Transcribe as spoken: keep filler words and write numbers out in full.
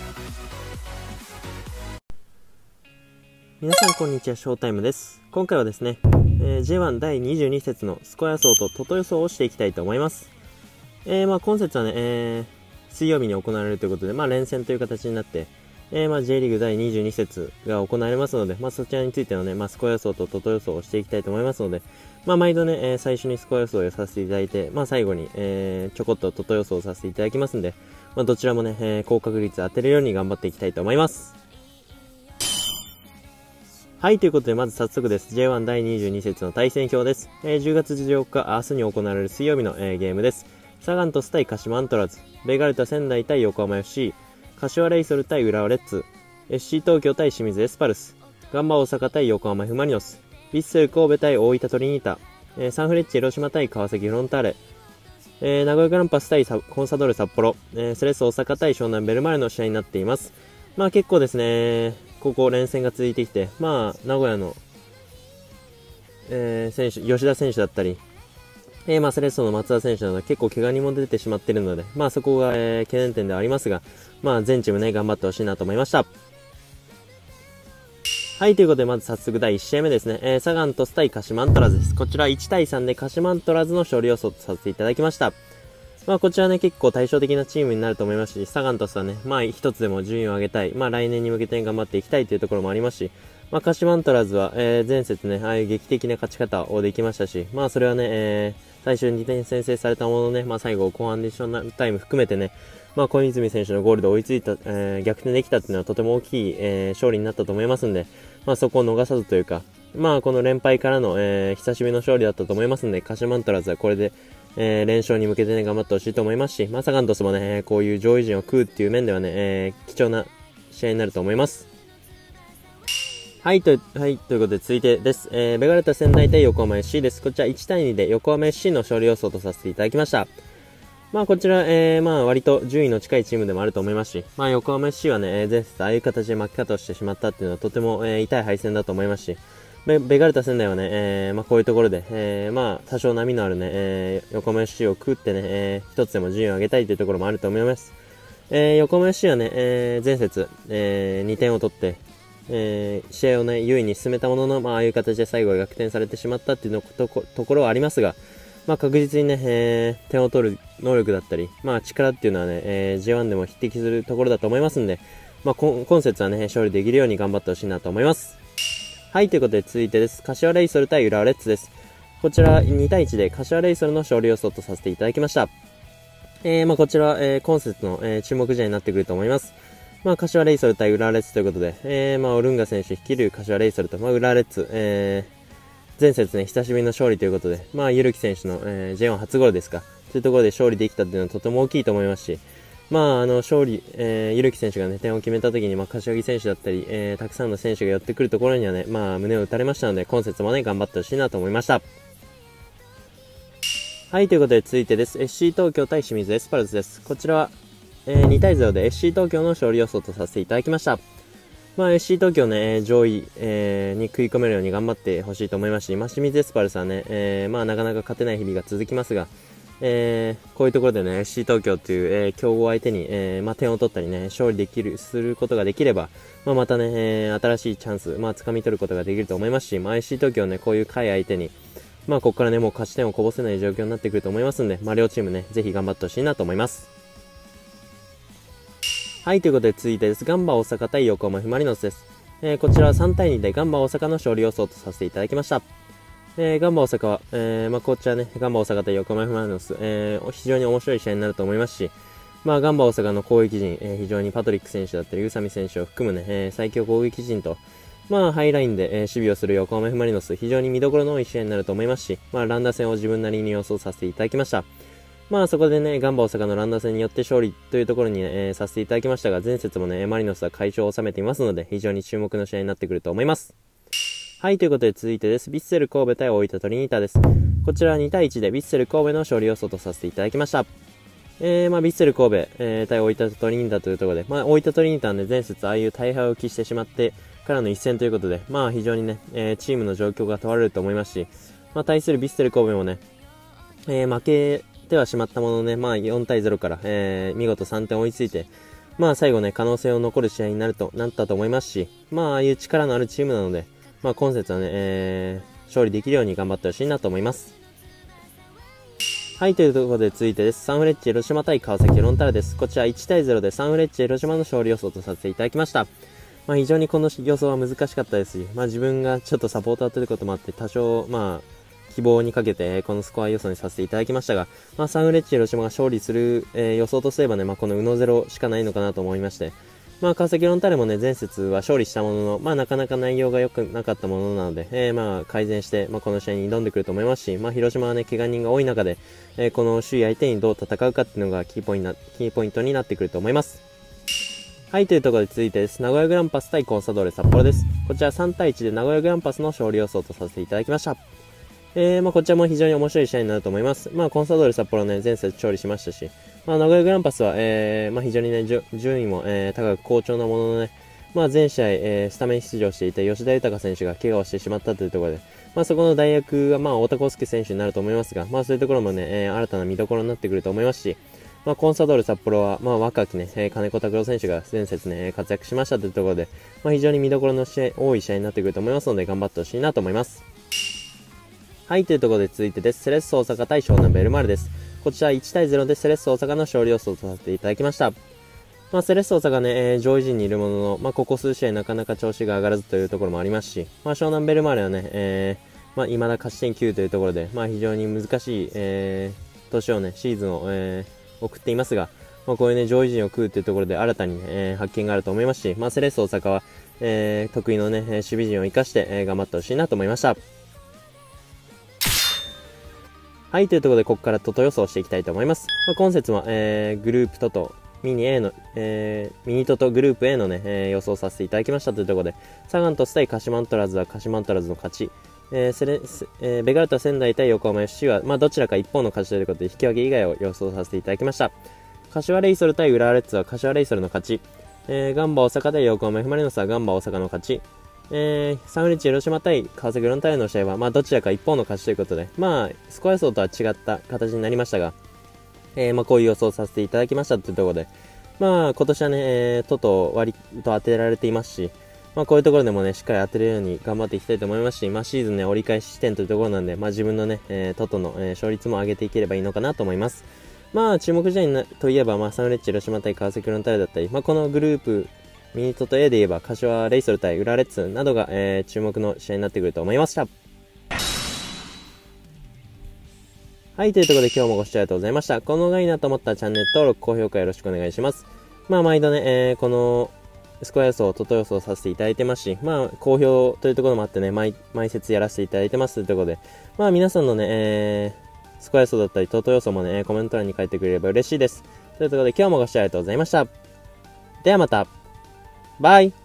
皆さんこんにちは、ショータイムです。今回はですね、えー、ジェイワン だいにじゅうに節のスコア予想とトト予想をしていきたいと思います。えー、まあ今節はね、えー、水曜日に行われるということで、まあ連戦という形になって、えー、まあ J リーグだいにじゅうに節が行われますので、まあそちらについてのね、まあスコア予想とトト予想をしていきたいと思いますので、まあ毎度ね、えー、最初にスコア予想をさせていただいて、まあ最後に、えー、ちょこっとトト予想をさせていただきますんで、まあどちらもね、えー、高確率当てれるように頑張っていきたいと思います。はい、ということで、まず早速です。ジェイワン だいにじゅうに節の対戦表です。えー、じゅうがつじゅうよっか、明日に行われる水曜日の、えー、ゲームです。サガン鳥栖対鹿島アントラーズ、ベガルタ仙台対横浜 エフシー、柏レイソル対浦和レッズ、エフシー 東京対清水エスパルス、ガンバ大阪対横浜 F マリノス、ヴィッセル神戸対大分トリニータ、えー、サンフレッチェ広島対川崎フロンターレ、えー、名古屋グランパス対コンサドーレ札幌、えー、セレッソ大阪対湘南ベルマーレの試合になっています。まあ結構ですね、ここ連戦が続いてきて、まあ名古屋の、えー、選手、吉田選手だったり、えー、まあセレッソの松田選手など結構怪我にも出てしまっているので、まあそこが、えー、懸念点ではありますが、まあ全チームね、頑張ってほしいなと思いました。はい、ということでまず早速だいいち試合目ですね。えー、サガン鳥栖対鹿島アントラーズです。こちらいちたいさんで鹿島アントラーズの勝利予想とさせていただきました。まあこちらね、結構対照的なチームになると思いますし、サガン鳥栖はね、まあ一つでも順位を上げたい、まあ来年に向けて頑張っていきたいというところもありますし、まあ鹿島アントラーズは、えー、前節ね、ああいう劇的な勝ち方をできましたし、まあそれはね、えー、最初ににてん先制されたもののね、まあ最後後半アディショナルタイム含めてね、まあ小泉選手のゴールで追いついた、えー、逆転できたっていうのはとても大きい、えー、勝利になったと思いますんで、まあそこを逃さずというか、まあこの連敗からの、えー、久しぶりの勝利だったと思いますんで、鹿島アントラーズはこれで、えー、連勝に向けてね、頑張ってほしいと思いますし、まあ、サガン鳥栖もね、こういう上位陣を食うっていう面ではね、えー、貴重な試合になると思います。はい、と、はい、ということで続いてです。えー、ベガルタ仙台対横浜 エフシー です。こちらいちたいにで横浜 エフシー の勝利予想とさせていただきました。まあこちら、えー、まあ割と順位の近いチームでもあると思いますし、まあ横浜 エフシー はね、前節ああいう形で負け方をしてしまったっていうのはとても、えー、痛い敗戦だと思いますし、ベ, ベガルタ仙台はね、えー、まあこういうところで、えー、まあ多少波のあるね、えー、横浜 エフシー を食ってね、えー、一つでも順位を上げたいというところもあると思います。えー、横浜 エフシー はね、えー、前節、えー、にてんを取って、えー、試合をね、優位に進めたものの、まあああいう形で最後は逆転されてしまったっていうのとこところはありますが、まあ確実にね、えー、点を取る能力だったり、まあ力っていうのはね、えー、ジェイワン でも匹敵するところだと思いますんで、まあ今節はね、勝利できるように頑張ってほしいなと思います。はい、ということで続いてです。柏レイソル対浦和レッズです。こちらにたいいちで柏レイソルの勝利予想とさせていただきました。えー、まあこちら、えー、今節の、えー、注目試合になってくると思います。まあ柏レイソル対浦和レッズということで、えー、まあオルンガ選手率いる柏レイソルと、まあ浦和レッズ、えー、前節ね、久しぶりの勝利ということで、まあゆるき選手の、えー、ジェイワン 初ゴールですか。というところで勝利できたっていうのはとても大きいと思いますし、まあ、あの、勝利、えー、ゆるき選手がね、点を決めた時に、まあ、柏木選手だったり、えー、たくさんの選手が寄ってくるところにはね、まあ、胸を打たれましたので、今節もね、頑張ってほしいなと思いました。はい、ということで続いてです。エフシー 東京対清水エスパルスです。こちらは、えー、にたいゼロで エフシー 東京の勝利予想とさせていただきました。まあ、エフシー 東京ね、上位、えー、に食い込めるように頑張ってほしいと思いますし、まあ、清水エスパルスはね、えー、まあ、なかなか勝てない日々が続きますが、えー、こういうところでね、エフシー 東京という、えー、強豪相手に、えー、まあ、点を取ったりね、勝利できる、することができれば、まあ、またね、えー、新しいチャンス、まあ、掴み取ることができると思いますし、まあ、エフシー 東京ね、こういう下位相手に、まあ、ここからね、もう勝ち点をこぼせない状況になってくると思いますんで、まあ、両チームね、ぜひ頑張ってほしいなと思います。はい、ということで続いてです。ガンバ大阪対横浜 F マリノスです。えー、こちらはさんたいにでガンバ大阪の勝利予想とさせていただきました。えー、ガンバ大阪は、えー、まあ、こちらね、ガンバ大阪対横浜 F マリノス、えー、非常に面白い試合になると思いますし、まあ、ガンバ大阪の攻撃陣、えー、非常にパトリック選手だったり、宇佐美選手を含むね、えー、最強攻撃陣と、まあ、ハイラインで、えー、守備をする横浜 F マリノス、非常に見どころの多い試合になると思いますし、まあ、ランダ戦を自分なりに予想させていただきました。まあ、そこでね、ガンバ大阪のランダ戦によって勝利というところに、ね、えー、させていただきましたが、前節もね、マリノスは快勝を収めていますので、非常に注目の試合になってくると思います。はい、ということで続いてです。ヴィッセル神戸対大分トリニータです。こちらはにたいいちでヴィッセル神戸の勝利予想とさせていただきました。えー、まあ、ヴィッセル神戸、えー、対大分トリニータというところで、まあ、大分トリニータはね、前節ああいう大敗を喫してしまってからの一戦ということで、まあ、非常にね、えー、チームの状況が問われると思いますし、まあ、対するヴィッセル神戸もね、えー、負けてはしまったもののね、まあ、よんたいゼロから、えー、見事さんてん追いついて、 まあ最後ね、可能性を残る試合になると、なったと思いますし、まあああいう力のあるチームなので、まあ今節はね、えー、勝利できるように頑張ってほしいなと思います。はい、というところで続いてです。サンフレッチェ広島対川崎フロンターレです。こちらいちたいゼロでサンフレッチェ広島の勝利予想とさせていただきました。まあ非常にこの予想は難しかったですし、まあ自分がちょっとサポーターということもあって、多少、まあ、希望にかけてこのスコア予想にさせていただきましたが、まあ、サンフレッチェ広島が勝利する、えー、予想とすればね、まあ、このウノゼロしかないのかなと思いまして、まあ、川崎フロンターレもね、前節は勝利したものの、まあ、なかなか内容が良くなかったものなので、えー、まあ、改善して、まあ、この試合に挑んでくると思いますし、まあ、広島はね、怪我人が多い中で、えー、この首位相手にどう戦うかっていうのがキーポイント、キーポイントになってくると思います。はい、というところで続いてです。名古屋グランパス対コンサドーレ札幌です。こちらさんたいいちで名古屋グランパスの勝利予想とさせていただきました。えー、まあこちらも非常に面白い試合になると思います。まあコンサドーレ札幌ね、前節勝利しましたし、まあ名古屋グランパスは、えー、まあ非常にね、順位も、えー、高く好調なもののね、まあ全試合、えー、スタメン出場していた吉田豊選手が怪我をしてしまったというところで、まあそこの代役はまあ太田康介選手になると思いますが、まあそういうところもね、えー、新たな見どころになってくると思いますし、まあコンサドーレ札幌は、まあ若きね、えー、金子拓郎選手が前節ね、活躍しましたというところで、まあ非常に見どころの試合、多い試合になってくると思いますので、頑張ってほしいなと思います。はい、というところで続いてです。セレッソ大阪対湘南ベルマーレです。こちらいちたいゼロでセレッソ大阪の勝利予想とさせていただきました。まあ、セレッソ大阪ね、えー、上位陣にいるものの、まあ、ここ数試合なかなか調子が上がらずというところもありますし、まあ、湘南ベルマーレはね、えー、まあ、未だ勝ち点きゅうというところで、まあ、非常に難しい、えー、年をね、シーズンを、えー、送っていますが、まあ、こういうね、上位陣を食うというところで新たに、ね、えー、発見があると思いますし、まあ、セレッソ大阪は、えー、得意のね、守備陣を生かして、えー、頑張ってほしいなと思いました。はい、というところで、ここからトト予想していきたいと思います。まあ、今節は、えー、グループトト、ミニ A の、えー、ミニトトグループ A のね、えー、予想させていただきましたというところで、サガン鳥栖対鹿島アントラーズは鹿島アントラーズの勝ち、えーセレえー、ベガルタ仙台対横浜 エフシー は、まあ、どちらか一方の勝ちということで、引き分け以外を予想させていただきました。柏レイソル対浦和レッズは柏レイソルの勝ち、えー、ガンバ大阪対横浜 F マリノスはガンバ大阪の勝ち、えー、サンフレッチェ広島対川崎フロンターレの試合は、まあ、どちらか一方の勝ちということで、まあ、スコア予想とは違った形になりましたが、えー、まあ、こういう予想させていただきましたというところで、まあ、今年はね、えー、トト割と当てられていますし、まあ、こういうところでもね、しっかり当てれるように頑張っていきたいと思いますし、まあ、シーズンね、折り返し地点というところなんで、まあ、自分のね、えー、トトの、えー、勝率も上げていければいいのかなと思います。まあ、注目試合といえば、まあ、サンフレッチェ広島対川崎フロンターレだったり、まあ、このグループ、ミニトト A で言えば、柏レイソル対浦和レッズなどが、えー、注目の試合になってくると思いました。はい、というところで今日もご視聴ありがとうございました。この動画いいなと思ったらチャンネル登録、高評価よろしくお願いします。まあ、毎度ね、えー、このスコア予想、トト予想させていただいてますし、まあ、好評というところもあってね、毎、毎節やらせていただいてますというところで、まあ、皆さんのね、えー、スコア予想だったり、トト予想もね、コメント欄に書いてくれれば嬉しいです。というところで今日もご視聴ありがとうございました。ではまた。バイ